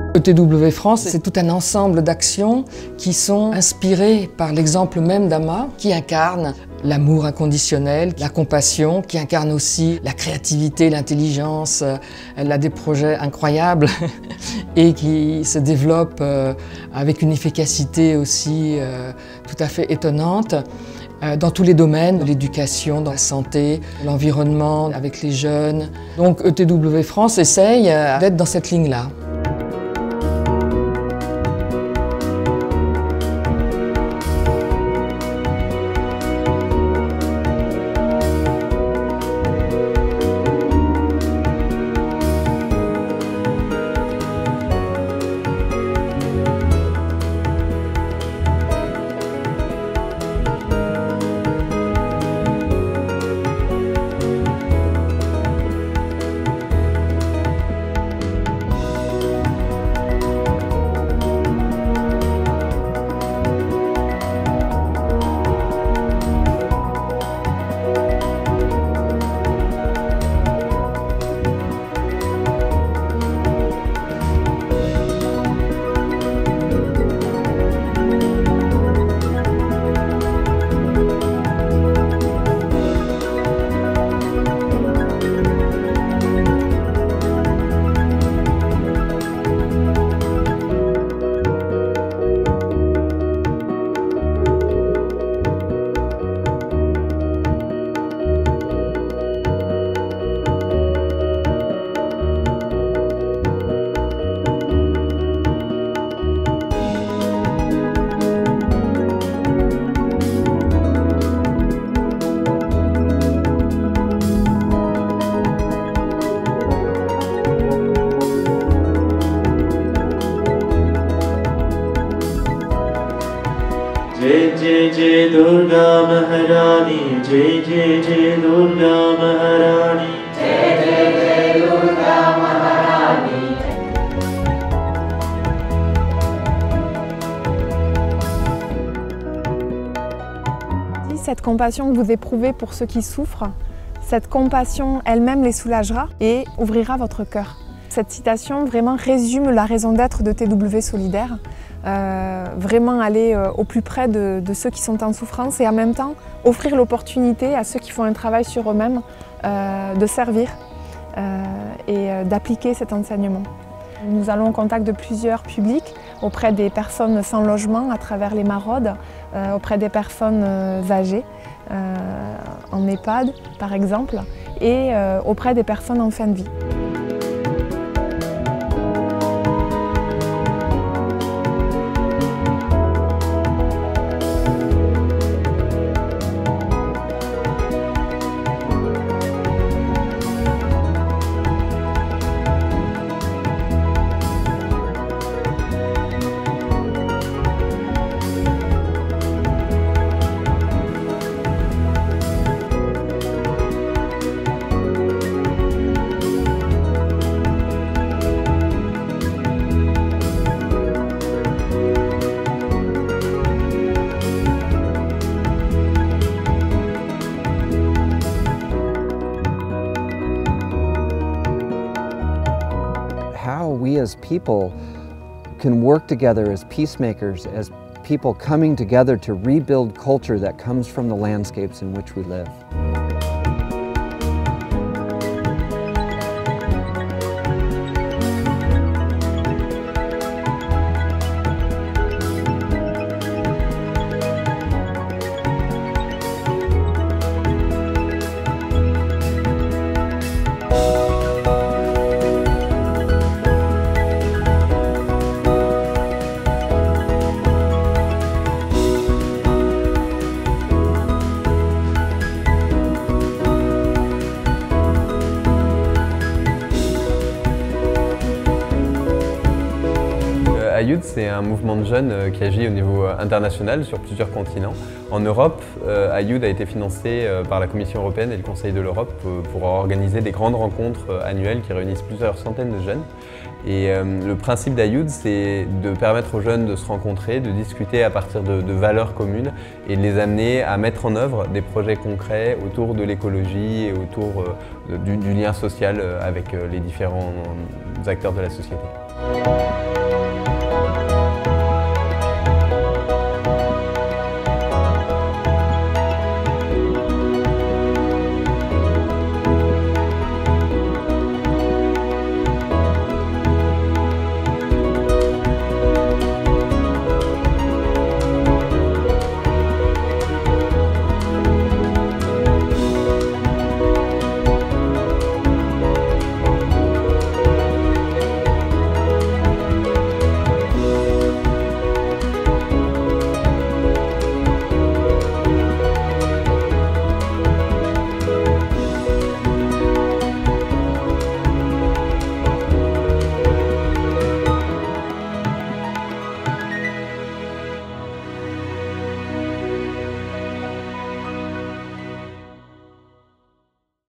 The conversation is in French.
ETW France, c'est tout un ensemble d'actions qui sont inspirées par l'exemple même d'Ama, qui incarne l'amour inconditionnel, la compassion, qui incarne aussi la créativité, l'intelligence. Elle a des projets incroyables et qui se développent avec une efficacité aussi tout à fait étonnante dans tous les domaines, l'éducation, dans la santé, l'environnement, avec les jeunes. Donc ETW France essaye d'être dans cette ligne-là. Jai Jai Jai दुर्गा Maharani, Jai Jai Jai दुर्गा Maharani, Jai Jai Jai दुर्गा Maharani. Cette compassion que vous éprouvez pour ceux qui souffrent, cette compassion elle-même les soulagera et ouvrira votre cœur. Cette citation vraiment résume la raison d'être de TW Solidaire. Vraiment aller au plus près de ceux qui sont en souffrance et en même temps offrir l'opportunité à ceux qui font un travail sur eux-mêmes de servir et d'appliquer cet enseignement. Nous allons au contact de plusieurs publics, auprès des personnes sans logement à travers les maraudes, auprès des personnes âgées, en EHPAD par exemple, et auprès des personnes en fin de vie. How we as people can work together as peacemakers, as people coming together to rebuild culture that comes from the landscapes in which we live. Ayoud, c'est un mouvement de jeunes qui agit au niveau international sur plusieurs continents. En Europe, Ayoud a été financé par la Commission européenne et le Conseil de l'Europe pour organiser des grandes rencontres annuelles qui réunissent plusieurs centaines de jeunes. Et le principe d'Ayoud, c'est de permettre aux jeunes de se rencontrer, de discuter à partir de valeurs communes et de les amener à mettre en œuvre des projets concrets autour de l'écologie et autour du lien social avec les différents acteurs de la société.